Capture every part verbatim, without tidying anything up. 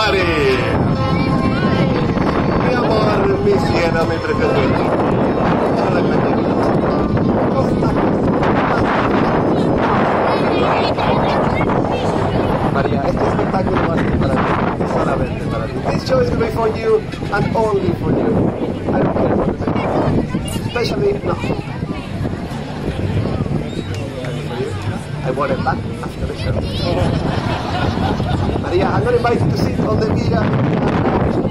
Mari. Mi amor, mi cielo, mi precioso. María, este espectáculo va a ser para ti, solamente para ti. This show is going to be for you and only for you. I don't care for the baby. Especially, no. I want it back after the show. Maria, I'm going to invite you to sit on the villa.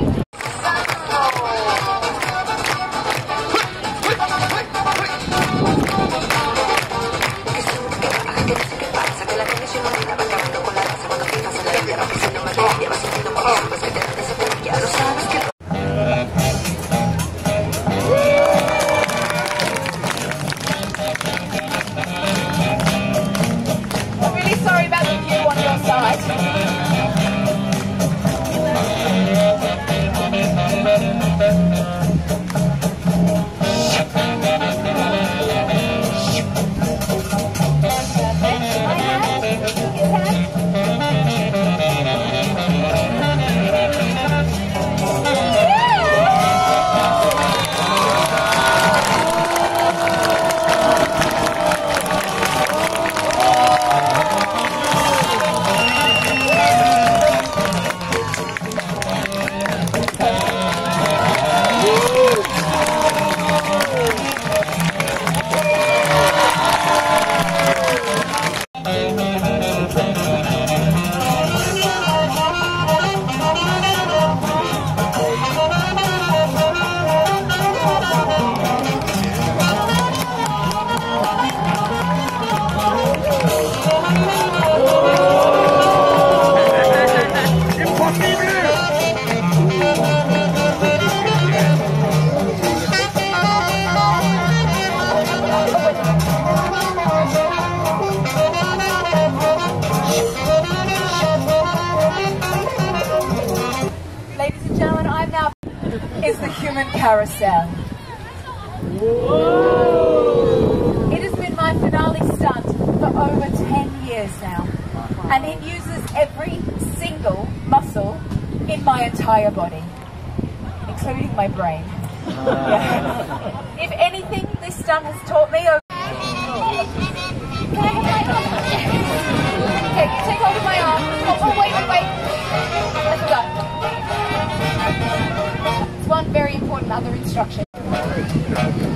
Is the human carousel. Whoa. It has been my finale stunt for over ten years now, and it uses every single muscle in my entire body, including my brain. Yeah. If anything, this stunt has taught me over... Can I have my arm? Okay, you take hold of my arm. Oh, oh wait, wait, wait. I forgot. One very important other instruction.